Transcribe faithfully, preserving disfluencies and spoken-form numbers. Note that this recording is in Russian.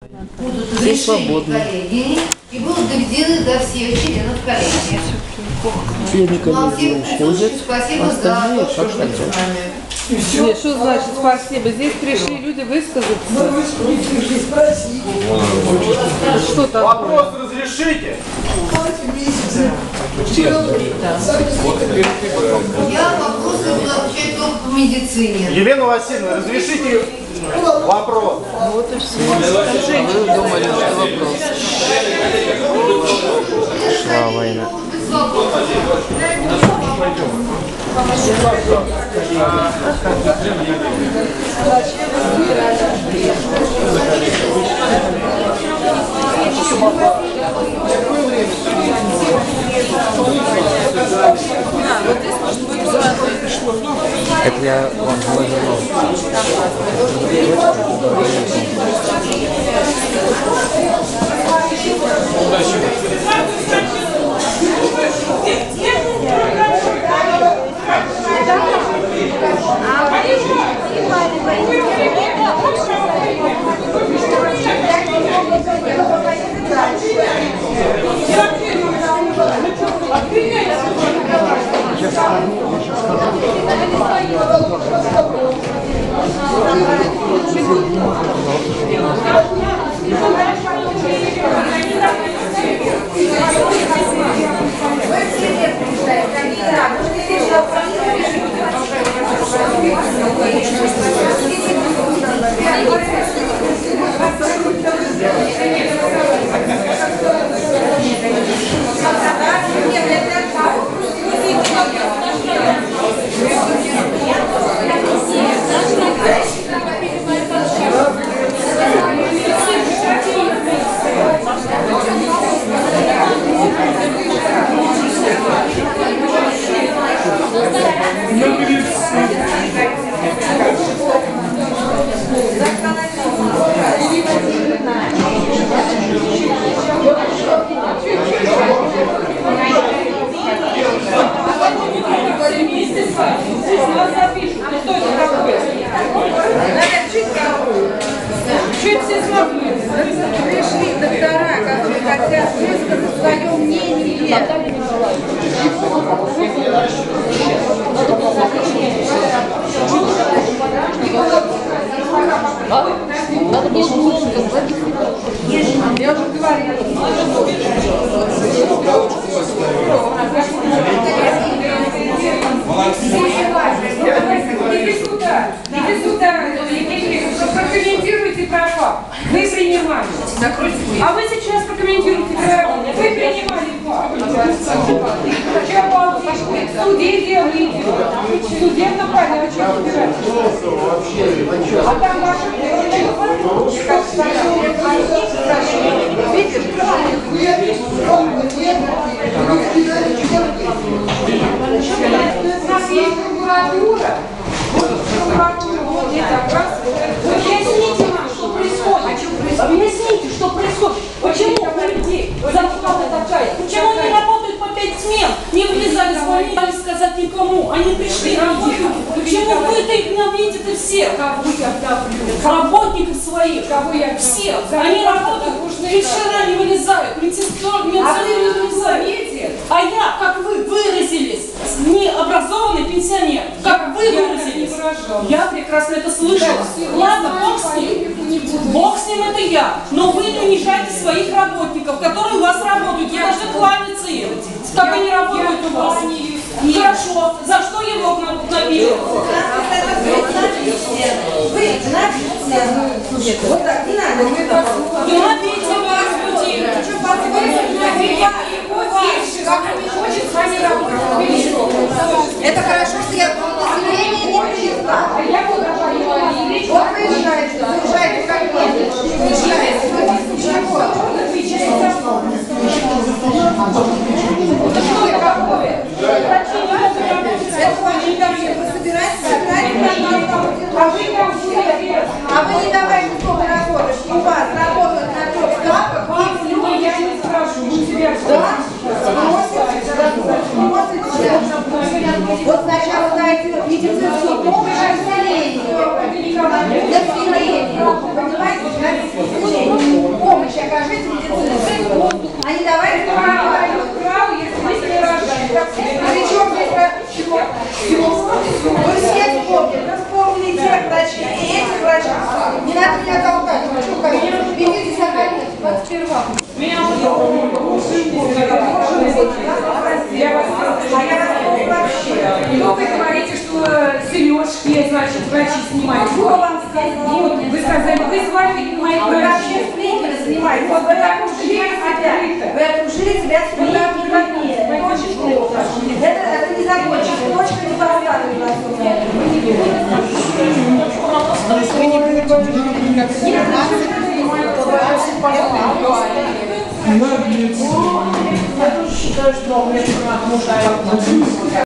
будут разрешены коллегии и будут доведены до всех членов коллегии. Члены коллегии уходят, остальные как хотят. Нет, что значит спасибо? Здесь пришли люди высказаться. Что там? Вопрос разрешите? Я вопросы буду отвечать только по медицине. Елена Васильевна, разрешите вопрос? Вот и все. Вы думали, что вопрос. Шла война. Это я вам говорил. Чуть все смогли. Пришли доктора, которые хотят высказать свое мнение. Надо больше сказать. Я уже говорила. Иди сюда, иди сюда, прокомментируйте права. Вы принимали. А вы сейчас прокомментируйте права. Вы принимали факт. В суде делаете. В суде на порядке разбирайтесь. А там ваши... Видишь? У нас есть прокуратура. Прокуратура, вот это раз. Объясните нам, что происходит. Объясните, что происходит. Почему у людей зарплата такая? Почему они работают по пять смен? Не влезали, звонили, сказать никому. Они пришли работать. Почему вы-то игнорите всех? Работников своих. Всех. Они работают. Фельдшера не вылезают. Медсестер не вылезают. А я, как вы выразились, необразованный пенсионер, как вы выразились, я прекрасно это слышала. Ладно, бог с ним. Бог с ним, это я. Но вы не унижаете своих работников, которые у вас работают. Вы должны кланяться им. Как они работают у вас? Хорошо. За что его набили? Вы набейте. Вот так, не надо. Не набейте вас, людей. Это хорошо, что я население не пришла. Вот выезжаете, выезжаете как нет. Выезжаете. Это что такое? Это ваши дамы. Вы собираетесь, собираетесь, а вы там будете. А вы не давайте сколько работаешь. У вас работают на трех ставках. Я не спрашиваю, мы тебя да? Вот сначала дайте Не надо меня толкать, вы что, конечно, идите за колени, двадцать первый августа. Меня уже я вас вообще. И вы говорите, что сережки, значит, врачи снимают. Кто вам сказал? Вот, вы сказали, вы с вами мои врачи. Сплетни снимать. Вот в этом жили открыто. В этом жили себя сплетни не Это, это не закончится. Дочка не поставила нас. Я тоже считаю, что мне нужно